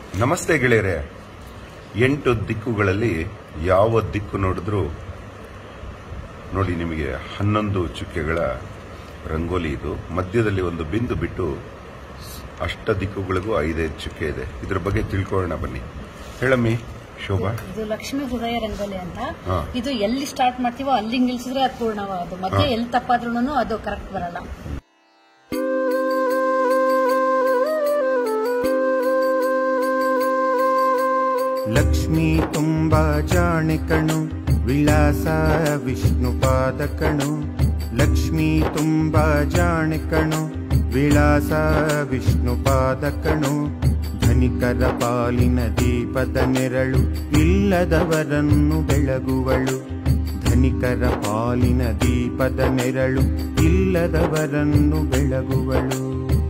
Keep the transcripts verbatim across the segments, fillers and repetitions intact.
ನಮಸ್ತೆ ಗೆಳೆಯರೆ. ಎಂಟು ದಿಕ್ಕುಗಳಲ್ಲಿ ಯಾವ ದಿಕ್ಕು ನೋಡಿದ್ರೂ ನೋಡಿ ನಿಮಗೆ ಹನ್ನೊಂದು ಚುಕ್ಕೆಗಳ ರಂಗೋಲಿ. ಇದು ಮಧ್ಯದಲ್ಲಿ ಒಂದು ಬಿಂದು ಬಿಟ್ಟು ಅಷ್ಟ ದಿಕ್ಕುಗಳಿಗೂ ಐದೈದು ಚುಕ್ಕೆ ಇದೆ. ಇದ್ರ ಬಗ್ಗೆ ತಿಳ್ಕೊಳ್ಳೋಣ ಬನ್ನಿ. ಹೇಳಮ್ಮಿ ಶೋಭಾ. ಇದು ಲಕ್ಷ್ಮೀ ಹೃದಯ ರಂಗೋಲಿ ಅಂತ. ಇದು ಎಲ್ಲಿ ಸ್ಟಾರ್ಟ್ ಮಾಡ್ತೀವೋ ಅಲ್ಲಿ ನಿಲ್ಸಿದ್ರೆ ಅದು ಪೂರ್ಣವಾದ, ಮಧ್ಯೆ ಎಲ್ಲಿ ತಪ್ಪಾದ್ರೂ ಅದು ಕರೆಕ್ಟ್ ಬರಲ್ಲ. ಲಕ್ಷ್ಮೀ ತುಂಬಾ ಜಾಣೆ ಕಣು, ವಿಳಾಸ ವಿಷ್ಣು ಪಾದ ಕಣು. ಲಕ್ಷ್ಮೀ ತುಂಬಾ ಜಾಣೆ ಕಣು, ವಿಳಾಸ ವಿಷ್ಣು ಪಾದ ಕಣು. ಧನಿಕರ ಪಾಲಿನ ದೀಪದ ನೆರಳು, ಇಲ್ಲದವರನ್ನು ಬೆಳಗುವಳು. ಧನಿಕರ ಪಾಲಿನ ದೀಪದ ನೆರಳು, ಇಲ್ಲದವರನ್ನು ಬೆಳಗುವಳು.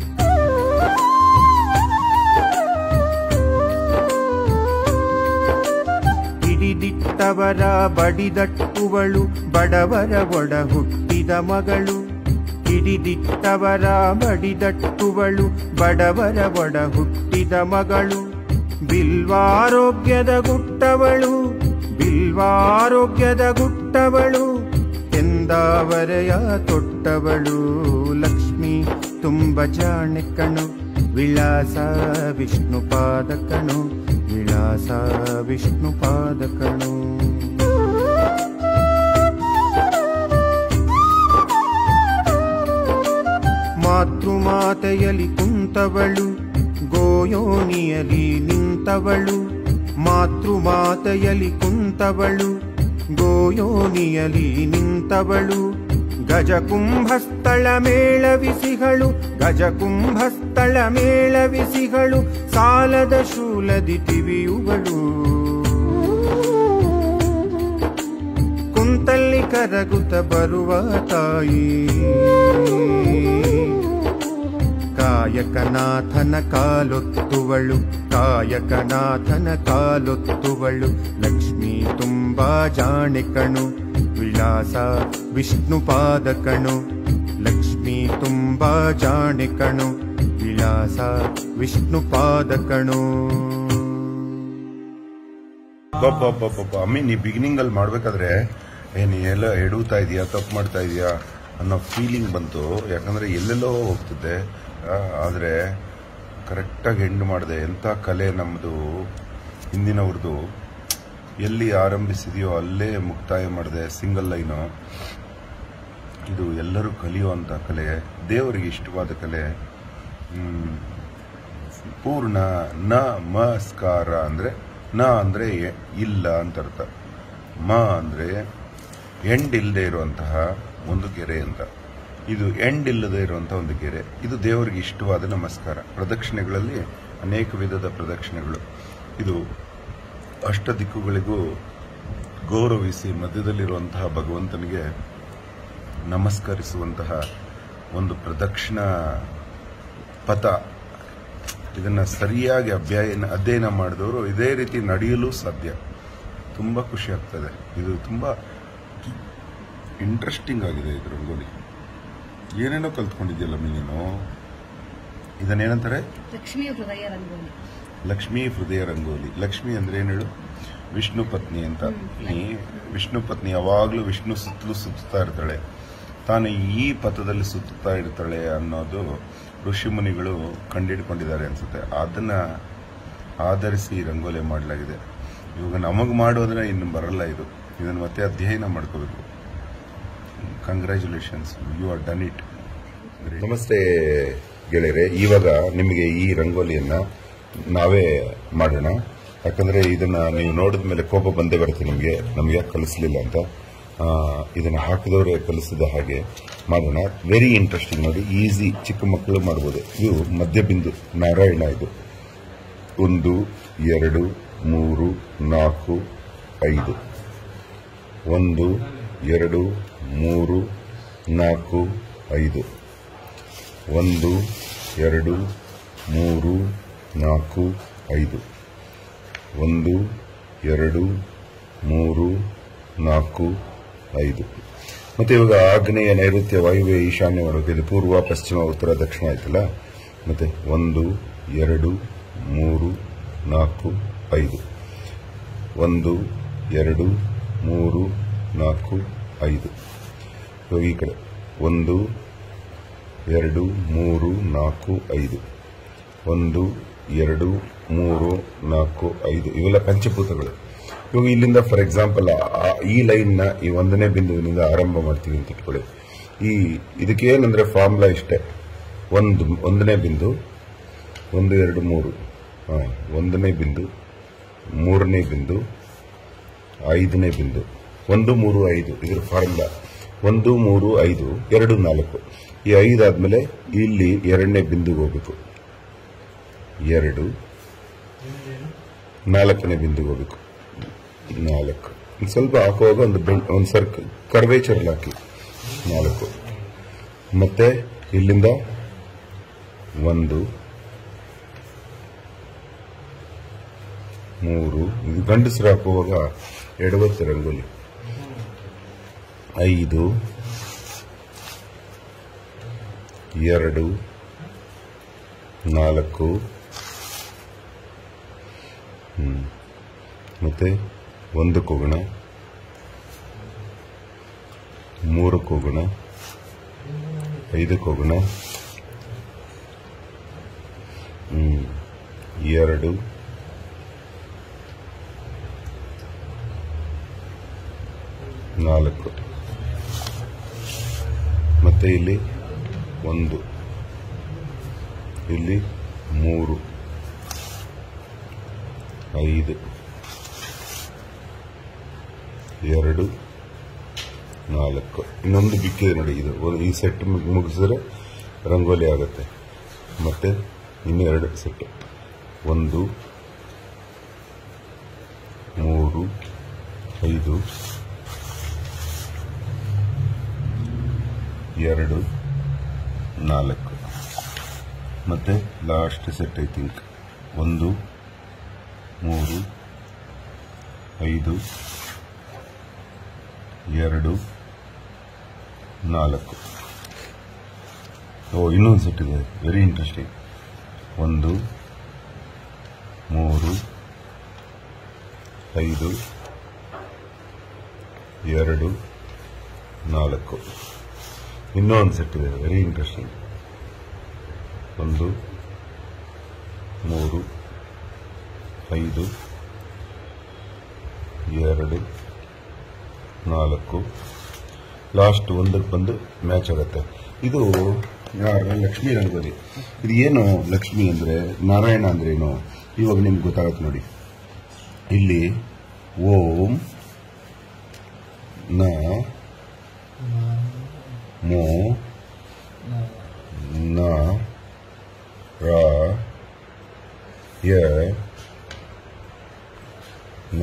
ಹಿಡಿದಿಟ್ಟವರ ಬಡಿದಟ್ಟುವಳು, ಬಡವರ ಒಡ ಹುಟ್ಟಿದ ಮಗಳು. ಹಿಡಿದಿಟ್ಟವರ ಬಡಿದಟ್ಟುವಳು, ಬಡವರ ಒಡ ಹುಟ್ಟಿದ ಮಗಳು. ಬಿಲ್ವಾರೋಗ್ಯದ ಗುಟ್ಟವಳು, ಬಿಲ್ವಾರೋಗ್ಯದ ಗುಟ್ಟವಳು. ಎಂದಾವರೆಯ ತೊಟ್ಟವಳು, ಲಕ್ಷ್ಮೀ ತುಂಬ ಜಾಣೆ ಕಣು, ವಿಳಾಸ ವಿಷ್ಣು ಪಾದ ಕಣು. ವಿಳಾಸ ವಿಷ್ಣು ಪಾದ ಕಣು. ಮಾತೃಮಾತೆಯಲ್ಲಿ ಕುಂತವಳು, ಗೋಯೋನಿಯಲ್ಲಿ ನಿಂತವಳು. ಮಾತೃಮಾತೆಯಲ್ಲಿ ಕುಂತವಳು, ಗೋಯೋನಿಯಲ್ಲಿ ನಿಂತವಳು. ಗಜಕುಂಭಸ್ಥಳ ಮೇಳವಿಸಿಗಳು, ಗಜಕುಂಭಸ್ಥಳ ಮೇಳವಿಸಿಗಳು. ಸಾಲದ ಶೂಲದಿ ತಿವಿಯುವಳು, ಕುಂತಲ್ಲಿ ಕರಗುತ್ತ ಬರುವ ತಾಯಿ. ಕಾಯಕನಾಥನ ಕಾಲೊತ್ತುವಳು, ಕಾಯಕನಾಥನ ಕಾಲೊತ್ತುವಳು. ಲಕ್ಷ್ಮೀ ತುಂಬಾ ಜಾಣೆ ಕಣು, ವಿಳಾಸ ವಿಷ್ಣು ಪಾದ ಕಣು. ಲಕ್ಷ್ಮೀ ತುಂಬಾ ಜಾಣೆ ಕಣು, ವಿಳಾಸ ವಿಷ್ಣು ಪಾದ ಕಣು. ಅಮ್ಮಿ, ನೀ ಬಿಗಿನಿಂಗ್ ಅಲ್ಲಿ ಮಾಡ್ಬೇಕಾದ್ರೆ ಏನ್ ಎಲ್ಲ ಎಡುತ್ತಾ ಇದೀಯಾ, ತಪ್ಪು ಮಾಡ್ತಾ ಇದೀಯಾ ಅನ್ನೋ ಫೀಲಿಂಗ್ ಬಂತು. ಯಾಕಂದ್ರೆ ಎಲ್ಲೆಲ್ಲೋ ಹೋಗ್ತಿದ್ದೆ, ಆದ್ರೆ ಕರೆಕ್ಟಾಗಿ ಎಂಡ್ ಮಾಡಿದೆ. ಎಂಥ ಕಲೆ ನಮ್ಮದು ಹಿಂದಿನವ್ರದ್ದು. ಎಲ್ಲಿ ಆರಂಭಿಸಿದೆಯೋ ಅಲ್ಲೇ ಮುಕ್ತಾಯ ಮಾಡಿದೆ. Single line. ಇದು ಎಲ್ಲರೂ ಕಲಿಯುವಂಥ ಕಲೆ, ದೇವರಿಗೆ ಇಷ್ಟವಾದ ಕಲೆ. ಪೂರ್ಣ ನಮಸ್ಕಾರ ಅಂದರೆ, ನ ಅಂದರೆ ಇಲ್ಲ ಅಂತ ಅರ್ಥ. ಮ ಅಂದರೆ ಎಂಡ್ ಇಲ್ಲದೆ ಇರುವಂತಹ ಒಂದು ಗೆರೆ ಅಂತ. ಇದು ಎಂಡ್ ಇಲ್ಲದೆ ಇರುವಂತಹ ಒಂದು ಗೆರೆ. ಇದು ದೇವರಿಗೆ ಇಷ್ಟವಾದ ನಮಸ್ಕಾರ. ಪ್ರದಕ್ಷಿಣೆಗಳಲ್ಲಿ ಅನೇಕ ವಿಧದ ಪ್ರದಕ್ಷಿಣೆಗಳು. ಇದು ಅಷ್ಟ ದಿಕ್ಕುಗಳಿಗೂ ಗೌರವಿಸಿ ಮಧ್ಯದಲ್ಲಿರುವಂತಹ ಭಗವಂತನಿಗೆ ನಮಸ್ಕರಿಸುವಂತಹ ಒಂದು ಪ್ರದಕ್ಷಿಣಾ ಪಥ. ಇದನ್ನ ಸರಿಯಾಗಿ ಅಭ್ಯಯನ ಅಧ್ಯಯನ ಮಾಡಿದವರು ಇದೇ ರೀತಿ ನಡೆಯಲು ಸಾಧ್ಯ. ತುಂಬಾ ಖುಷಿ ಆಗ್ತದೆ. ಇದು ತುಂಬಾ ಇಂಟ್ರೆಸ್ಟಿಂಗ್ ಆಗಿದೆ. ಇದು ರಂಗೋಲಿ ಏನೇನೋ ಕಲ್ತ್ಕೊಂಡಿದ್ಯಲ್ಲ ನೀನು. ಇದನ್ನೇನಂತಾರೆ? ಲಕ್ಷ್ಮೀ ಹೃದಯ ರಂಗೋಲಿ. ಲಕ್ಷ್ಮೀ ಹೃದಯ ರಂಗೋಲಿ. ಲಕ್ಷ್ಮಿ ಅಂದ್ರೆ ಏನು ಹೇಳು? ವಿಷ್ಣು ಪತ್ನಿ ಅಂತ. ನೀ ವಿಷ್ಣು ಪತ್ನಿ ಯಾವಾಗ್ಲೂ ವಿಷ್ಣು ಸುತ್ತಲೂ ಸುತ್ತಾ ಇರ್ತಾಳೆ. ತಾನು ಈ ಪಥದಲ್ಲಿ ಸುತ್ತಾ ಇರ್ತಾಳೆ ಅನ್ನೋದು ಋಷಿಮುನಿಗಳು ಕಂಡಿಡ್ಕೊಂಡಿದ್ದಾರೆ ಅನ್ಸುತ್ತೆ. ಅದನ್ನ ಆಧರಿಸಿ ರಂಗೋಲಿ ಮಾಡಲಾಗಿದೆ. ಇವಾಗ ನಮಗ್ ಮಾಡೋದ್ರೆ ಇನ್ನು ಬರಲ್ಲ. ಇದು ಇದನ್ನು ಮತ್ತೆ ಅಧ್ಯಯನ ಮಾಡ್ಕೋಬೇಕು. Congratulations, you are done it. ನಮಸ್ತೆ ಗೆಳೆಯರೆ. ಇವಾಗ ನಿಮಗೆ ಈ ರಂಗೋಲಿಯನ್ನ ನಾವೇ ಮಾಡೋಣ. ಯಾಕಂದ್ರೆ ಇದನ್ನ ನೀವು ನೋಡಿದ ಮೇಲೆ ಕೋಪ ಬಂದೇ ಬರುತ್ತೆ ನಿಮಗೆ, ನಮ್ಗೆ ಯಾಕೆ ಕಲಿಸಲಿಲ್ಲ ಅಂತ. ಇದನ್ನ ಹಾಕಿದವರೇ ಕಲಿಸಿದ ಹಾಗೆ ಮಾಡೋಣ. Very interesting. ನೋಡಿ, ಈಸಿ, ಚಿಕ್ಕ ಮಕ್ಕಳು ಮಾಡ್ಬೋದು. ಇದು ಮಧ್ಯಬಿಂದು ನಾರಾಯಣ. ಇದು ಒಂದು, ಎರಡು, ಮೂರು, ನಾಲ್ಕು, ಐದು. ಒಂದು, ಎರಡು, ಮೂರು, ನಾಲ್ಕು, ಐದು. ಒಂದು, ಎರಡು, ಮೂರು, ನಾಲ್ಕು, ಐದು. ಒಂದು, ಎರಡು, ಮೂರು, ನಾಲ್ಕು, ಐದು. ಮತ್ತೆ ಇವಾಗ ಆಗ್ನೇಯ, ನೈಋತ್ಯ, ವಾಯುವ್ಯ, ಈಶಾನ್ಯ ಮಾಡೋಕೆ ಇದು ಪೂರ್ವ, ಪಶ್ಚಿಮ, ಉತ್ತರ, ದಕ್ಷಿಣ ಆಯ್ತಲ್ಲ. ಮತ್ತೆ ಒಂದು, ಎರಡು, ಮೂರು, ನಾಲ್ಕು ಐದು. ಒಂದು ಎರಡು ಮೂರು ನಾಲ್ಕು ಐದು. ಇವಾಗ ಈ ಕಡೆ ಒಂದು ಎರಡು ಮೂರು ನಾಲ್ಕು ಐದು. ಒಂದು ಎರಡು ಮೂರು ನಾಲ್ಕು ಐದು. ಇವೆಲ್ಲ ಪಂಚಭೂತಗಳು. ಇವಾಗ ಇಲ್ಲಿಂದ ಫಾರ್ ಎಕ್ಸಾಂಪಲ್ ಈ ಲೈನ್ನ ಈ ಒಂದನೇ ಬಿಂದುವಿನಿಂದ ಆರಂಭ ಮಾಡ್ತೀವಿ ಅಂತ ಇಟ್ಕೊಳ್ಳಿ. ಈ ಇದಕ್ಕೆ ಏನಂದ್ರೆ ಫಾರ್ಮುಲಾ ಇಷ್ಟೇ. ಒಂದು ಒಂದನೇ ಬಿಂದು, ಒಂದು ಎರಡು ಮೂರು, ಹಾಂ, ಒಂದನೇ ಬಿಂದು, ಮೂರನೇ ಬಿಂದು, ಐದನೇ ಬಿಂದು, ಒಂದು ಮೂರು ಐದು. ಇದ್ರ ಫಾರ್ಮುಲಾ ಒಂದು ಮೂರು ಐದು ಎರಡು ನಾಲ್ಕು. ಈ ಐದು ಆದ್ಮೇಲೆ ಇಲ್ಲಿ ಎರಡನೇ ಬಿಂದುಗೆ ಹೋಗ್ಬೇಕು, ಎರಡು, ನಾಲ್ಕನೇ ಬಿಂದುಗೆ ಹೋಗ್ಬೇಕು, ನಾಲ್ಕು. ಸ್ವಲ್ಪ ಹಾಕುವಾಗ ಒಂದು ಒಂದು ಸರ್ಕಲ್ ಕರ್ವೇಚರ್ ಹಾಕಿ ನಾಲ್ಕು. ಮತ್ತೆ ಇಲ್ಲಿಂದ ಒಂದು ಮೂರು, ಇದು ಗಂಡಸರು ಹಾಕುವಾಗ ಎಡವತ್ತು ರಂಗೋಲಿ, ಐದು, ಎರಡು, ನಾಲ್ಕು, ಹ್ಮ್, ಮತ್ತೆ ಒಂದಕ್ಕೆ ಹೋಗೋಣ, ಮೂರಕ್ಕೆ ಹೋಗೋಣ, ಐದಕ್ಕೆ ಹೋಗೋಣ, ಹ್ಮ್, ಎರಡು, ನಾಲ್ಕು, ಮತ್ತೆ ಇಲ್ಲಿ ಒಂದು, ಇಲ್ಲಿ ಮೂರು, ಐದು, ಎರಡು, ನಾಲ್ಕು. ಇನ್ನೊಂದು ಬಿಕ್ಕಿದೆ ನೋಡಿ, ಇದು ಈ ಸೆಟ್ ಮುಗಿಸಿದ್ರೆ ರಂಗೋಲಿ ಆಗುತ್ತೆ. ಮತ್ತೆ ಇನ್ನು ಎರಡು ಸೆಟ್, ಒಂದು, ಮೂರು, ಐದು, ಎರಡು, ನಾಲ್ಕು. ಮತ್ತೆ ಲಾಸ್ಟ್ ಸೆಟ್ ಐ ಥಿಂಕ್ ಒಂದು, ಮೂರು, ಐದು, ಎರಡು, ನಾಲ್ಕು. ಓ, ಇನ್ನೊಂದು ಸೆಟ್ ಇದೆ, ವೆರಿ ಇಂಟ್ರೆಸ್ಟಿಂಗ್. ಒಂದು, ಮೂರು, ಐದು, ಎರಡು, ನಾಲ್ಕು. ಇನ್ನೊಂದು ಸೆಟ್ ಇದೆ, ವೆರಿ ಇಂಟ್ರೆಸ್ಟಿಂಗ್. ಒಂದು, ಮೂರು, ಐದು, ಎರಡು, ನಾಲ್ಕು. ಲಾಸ್ಟ್ ಒಂದಕ್ಕೆ ಬಂದು ಮ್ಯಾಚ್ ಆಗುತ್ತೆ. ಇದು ಲಕ್ಷ್ಮೀ ರಂಗೋಲಿ. ಇದು ಏನು ಲಕ್ಷ್ಮಿ ಅಂದ್ರೆ, ನಾರಾಯಣ ಅಂದ್ರೆ ಏನು ಇವಾಗ ನಿಮ್ಗೆ ಗೊತ್ತಾಗುತ್ತೆ ನೋಡಿ. ಇಲ್ಲಿ ಓಂ ನ ಮೋ ನ ರ ಯ ನ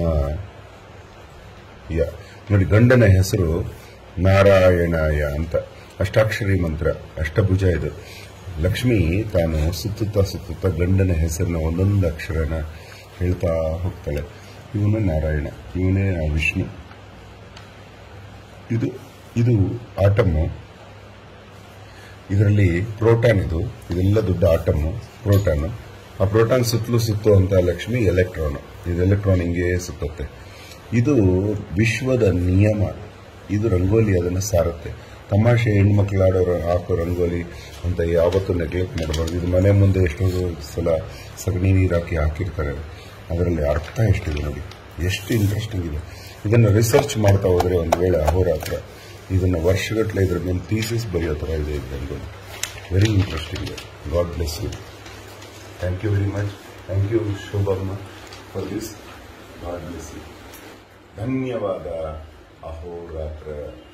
ಯ. ನೋಡಿ, ಗಂಡನ ಹೆಸರು ನಾರಾಯಣಾಯ ಅಂತ, ಅಷ್ಟಾಕ್ಷರಿ ಮಂತ್ರ, ಅಷ್ಟಭುಜ. ಇದು ಲಕ್ಷ್ಮಿ ತಾನು ಸುತ್ತುತ್ತಾ ಸುತ್ತುತ್ತಾ ಗಂಡನ ಹೆಸರನ್ನ ಒಂದೊಂದು ಅಕ್ಷರನ ಹೇಳ್ತಾ ಹೋಗ್ತಾಳೆ. ಇವನು ನಾರಾಯಣ, ಇವನೇ ವಿಷ್ಣು. ಇದು ಇದು ಆಟಮ್ಮು. ಇದರಲ್ಲಿ ಪ್ರೋಟಾನ್, ಇದು ಇದೆಲ್ಲ ದೊಡ್ಡ ಆಟಮ್ಮು ಪ್ರೋಟಾನ್. ಆ ಪ್ರೋಟಾನ್ ಸುತ್ತಲೂ ಸುತ್ತುವಂತ ಲಕ್ಷ್ಮಿ ಎಲೆಕ್ಟ್ರಾನ್. ಇದು ಎಲೆಕ್ಟ್ರಾನ್ ಹಿಂಗೆ ಸುತ್ತುತ್ತೆ. ಇದು ವಿಶ್ವದ ನಿಯಮ. ಇದು ರಂಗೋಲಿ ಅದನ್ನು ಸಾರುತ್ತೆ. ತಮಾಷೆ ಹೆಣ್ಮಕ್ಳು ಆಡೋರು ಹಾಕೋ ರಂಗೋಲಿ ಅಂತ ಯಾವತ್ತೂ ನೆಗ್ಲೆಕ್ಟ್ ಮಾಡಬಾರ್ದು. ಇದು ಮನೆ ಮುಂದೆ ಎಷ್ಟೋ ಸಲ ಸಗಣಿ ನೀರು ಹಾಕಿ ಹಾಕಿರ್ತಾರೆ. ಅದರಲ್ಲಿ ಅರ್ಥ ಎಷ್ಟಿದೆ ನೋಡಿ, ಎಷ್ಟು ಇಂಟ್ರೆಸ್ಟಿಂಗ್ ಇದೆ. ಇದನ್ನು ರಿಸರ್ಚ್ ಮಾಡ್ತಾ ಹೋದರೆ ಒಂದು ವೇಳೆ ಅಹೋರಾತ್ರ ಇದನ್ನು ವರ್ಷಗಟ್ಟಲೆ ಇದ್ರ ಮೇಲೆ ಥೀಸಿಸ್ ಬರೆಯೋ ಥರ ಇದೆ ಇದು ರಂಗೋಲಿ. ವೆರಿ ಇಂಟ್ರೆಸ್ಟಿಂಗ್ ಇದೆ. God bless you. Thank you very much. Thank you Shobhamma for this. God bless you. ಧನ್ಯವಾದ. ಅಹೋರಾತ್ರ.